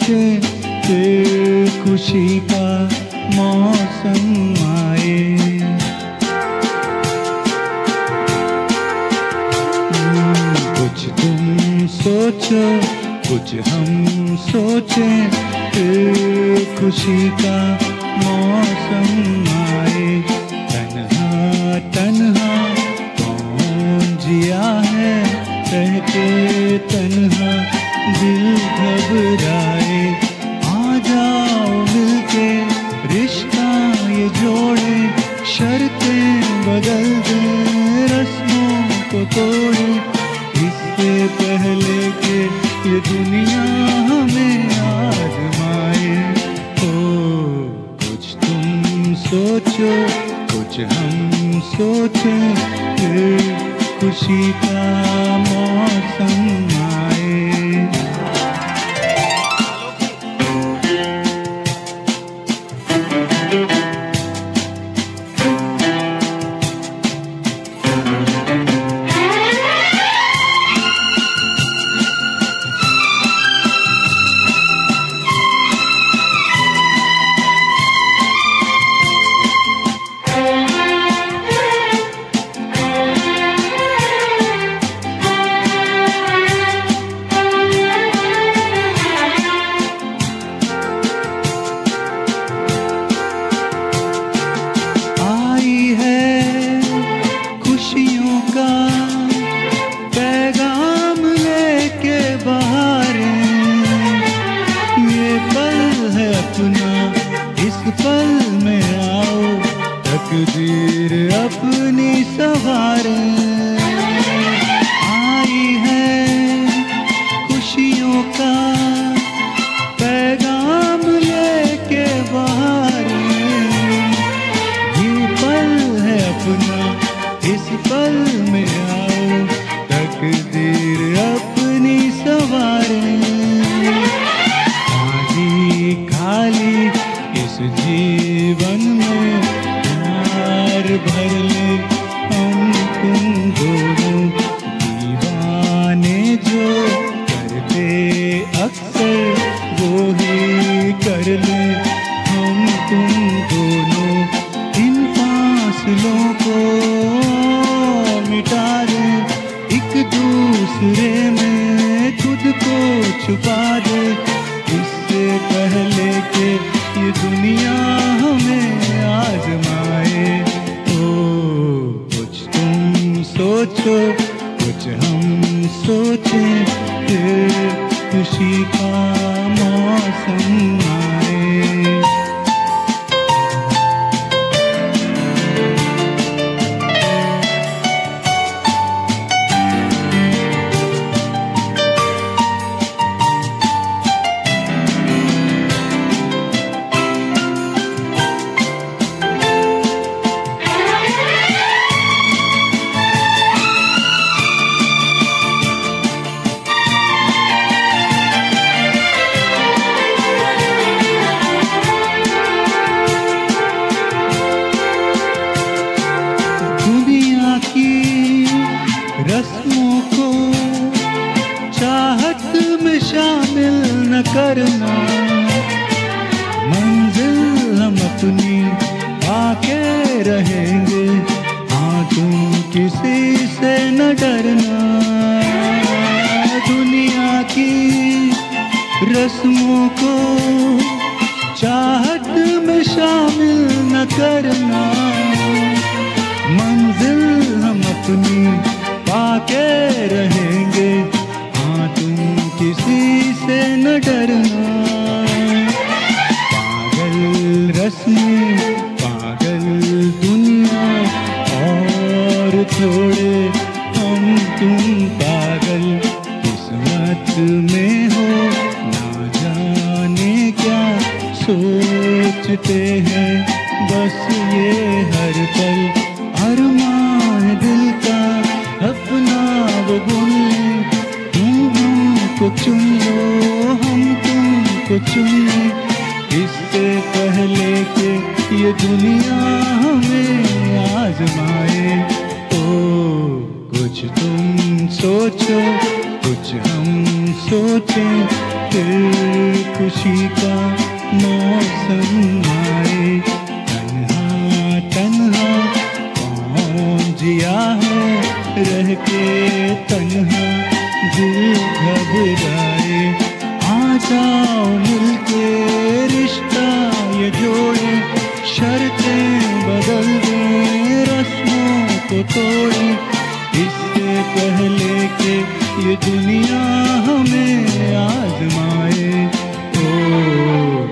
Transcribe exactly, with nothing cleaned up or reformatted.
सोचे फिर खुशी का मौसम आए। कुछ तुम सोचो कुछ हम सोचें फिर खुशी का मौसम आए। तन्हा तन्हा कौन जिया है, रह के तन्हा दिल घबराए। आ जाओ मिलके रिश्ता ये जोड़े, शर्तें बदल दे रस्मों को तोड़े। इससे पहले के ये दुनिया हमें आजमाए। ओ कुछ तुम सोचो कुछ हम सोचें फिर खुशी का मौसम आए। तकदीर अपनी सवारे। आई है खुशियों का पैगाम लेके बहारे। ये पल है अपना इस पल में आओ, तकदीर अपनी सवारे। खाली खाली इस जीवन में भर ले हम तुम दोनों। दीवाने जो करते अक्सर वो ही कर ले हम तुम दोनों। इन फासलों को मिटा दे, एक दूसरे में खुद को छुपा दे। इससे पहले के ये दुनिया हमें आजमाए। सोचो कुछ हम सोचें फिर खुशी का मौसम आए। रस्मों को चाहत में शामिल न करना, मंजिल हम अपनी आके रहेंगे। हाँ तुम किसी से न डरना। दुनिया की रस्मों को चाहत में शामिल न करना, मंजिल हम अपनी पाके रहेंगे। हाँ तुम किसी से न डरना। पागल रस्में पागल दुनिया और थोड़े हम तुम पागल। किस्मत में हो ना जाने क्या सोचते हैं, बस ये हर पल अरमान दिल का अपना वो बुन ले। तुम हमको चुन लो हम तुमको चुन ले। इससे पहले के ये दुनिया हमें आजमाए। ओ कुछ तुम सोचो कुछ हम सोचें फिर खुश खुशी का मौसम आए। तन्हा तन्हा कौन जिया है, रह के तन्हा दिल घबराए। आ जाओ मिलके रिश्ता ये जोड़े, शर्तें बदल दें रस्मों को तोड़े। इससे पहले कि ये दुनिया हमें आजमाए। ओ